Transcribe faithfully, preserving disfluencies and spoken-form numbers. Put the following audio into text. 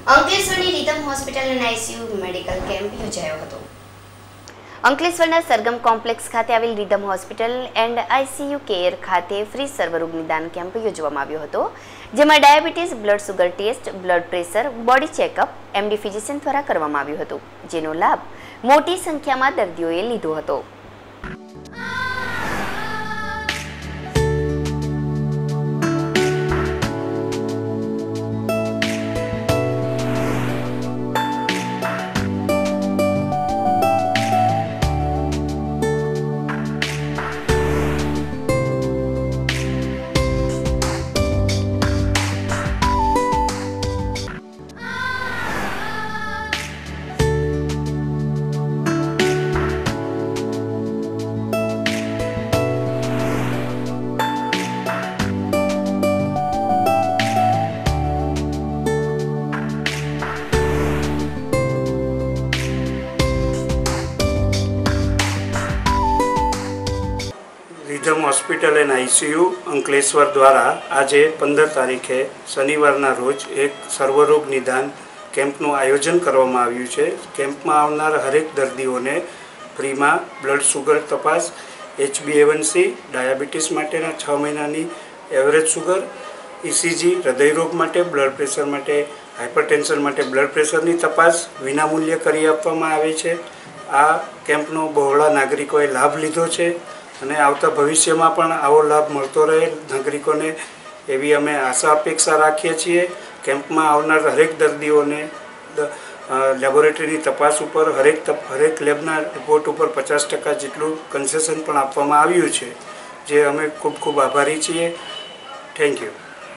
અંકલેશ્વરની rhythm hospital અને ICU medical camp યોજાયો હતો। અંકલેશ્વરના સરગમ કોમ્પ્લેક્સ ખાતે આવેલ rhythm hospital and ICU care ખાતે ફ્રી સર્વરોગ નિદાન કેમ્પ યોજવામાં આવ્યો હતો, જેમાં diabetes, blood sugar test, blood pressure, body checkup MD physician દ્વારા કરવામાં આવ્યું હતું, જેનો લાભ મોટી સંખ્યામાં દર્દીઓએ લીધો હતો। Rhythm hospital and ICU Ankleshwar દ્વારા આજે પંદર તારીખે શનિવારના રોજ એક સર્વરોગ નિદાન કેમ્પનું આયોજન કરવામાં આવ્યું છે। કેમ્પમાં આવનાર હરેક દર્દીઓને ફ્રીમાં બ્લડ સુગર તપાસ, એચબી એ વન સી, ડાયાબિટીસ માટેના છ મહિનાની એવરેજ સુગર, ઇસીજી, હૃદયરોગ માટે, બ્લડ પ્રેશર માટે, હાઇપરટેન્શન માટે બ્લડ પ્રેશરની તપાસ વિનામૂલ્યે કરી આપવામાં આવે છે। આ કેમ્પનો બહોળા નાગરિકોએ લાભ લીધો છે અને આવતા ભવિષ્યમાં પણ આવો લાભ મળતો રહે નાગરિકોને એવી અમે આશા અપેક્ષા રાખીએ છીએ। કેમ્પમાં આવનાર હરેક દર્દીઓને લેબોરેટરીની તપાસ ઉપર હરેક હરેક લેબના રિપોર્ટ ઉપર પચાસ ટકા જેટલું કન્સેશન પણ આપવામાં આવ્યું છે, જે અમે ખૂબ ખૂબ આભારી છીએ। Thank you.